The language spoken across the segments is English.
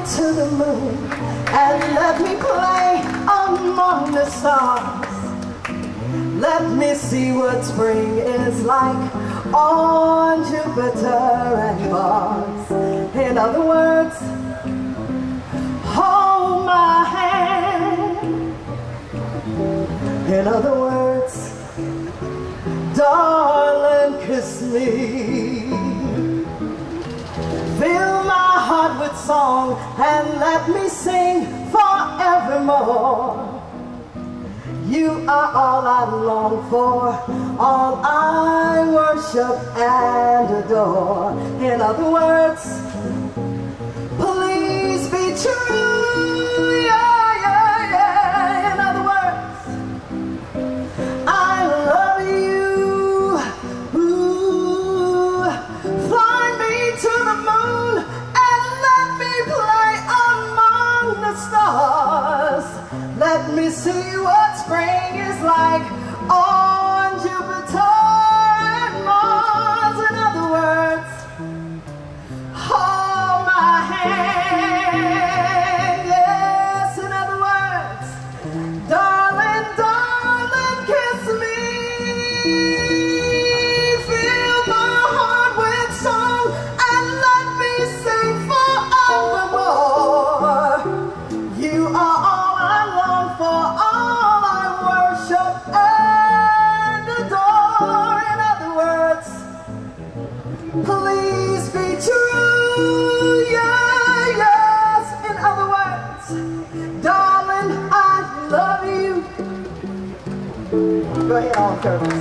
to the moon and let me play among the stars. Let me see what spring is like on Jupiter and Mars. In other words, hold my hand. In other words, darling, kiss me. Fill my heart with song and let me sing forevermore. You are all I long for, all I worship and adore. In other words, please be true, yeah, yeah, yeah. In other words, I love you. Ooh, fly me to the moon and let me play among the stars. Let me see what spring is like on Jupiter and Mars. In other words, hold my hand. Yes, in other words, darling, darling, kiss me. Fill my heart with song and let me sing forevermore. You are all I long for, all I worship and adore. In other words, please be true, yeah, yes. In other words, darling, I love you. Go ahead, all Curtis.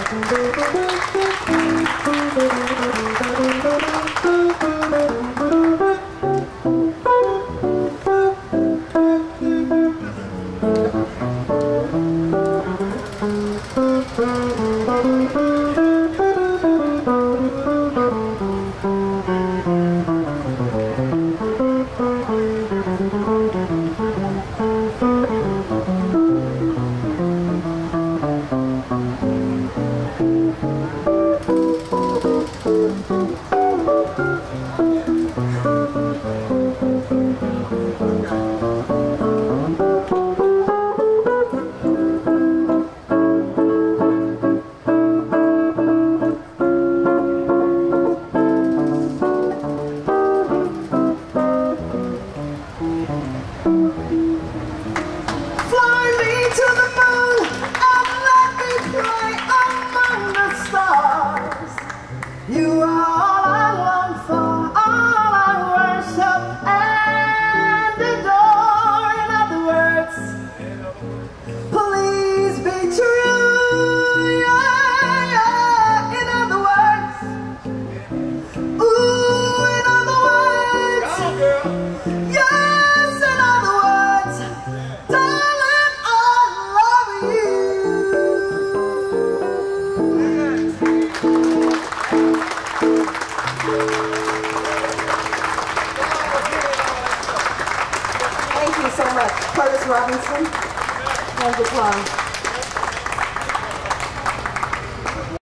You are all I long for, all I worship and adore. In other words, please be true, yeah, yeah. In other words, ooh, in other words, yes, in other words, darling, I love you. Thank you so much, Curtis Robinson and the